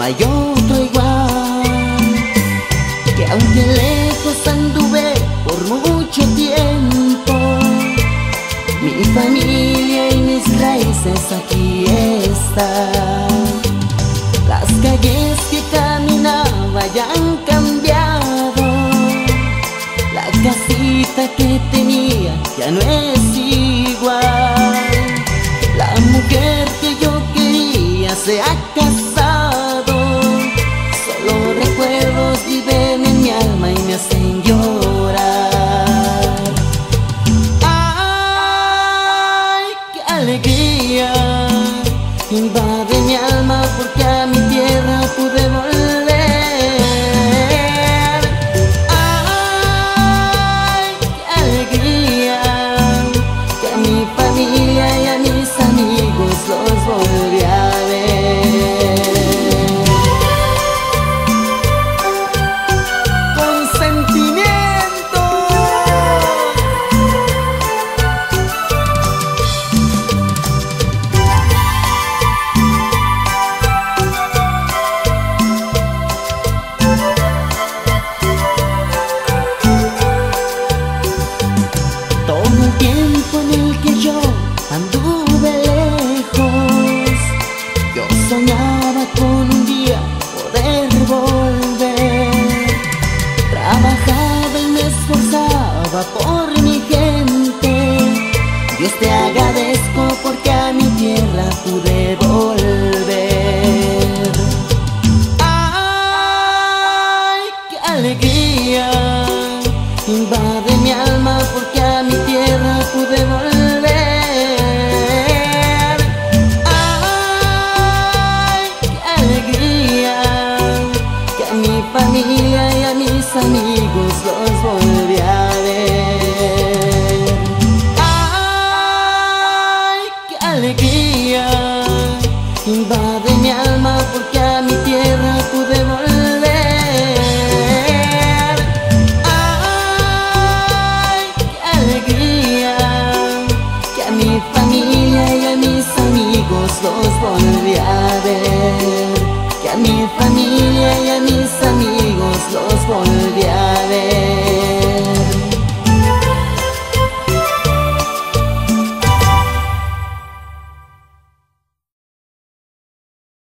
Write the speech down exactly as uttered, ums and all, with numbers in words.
hay otro igual, que aunque lejos anduve por mucho tiempo, mi familia y mis raíces aquí están. Las calles que caminaba ya han cambiado, la casita que tenía ya no es igual. La mujer que yo quería se ha casado, solo recuerdos viven en mi alma y me hacen llorar. ¡Ay, qué alegría! Invade mi alma porque a mi tierra pude volver. ¡Ay, qué alegría! Que a mi familia y a mis amigos los volví a ver. Con sentimiento. Todo el tiempo en el que yo anduve lejos, yo soñaba con un día poder volver. Trabajaba y me esforzaba por mi gente. Dios, te agradezco porque a mi tierra pude volver. ¡Ay, qué alegría! Invade mi alma porque a mi tierra pude volver. ¡Ay, qué alegría! Que a mi familia y a mis amigos los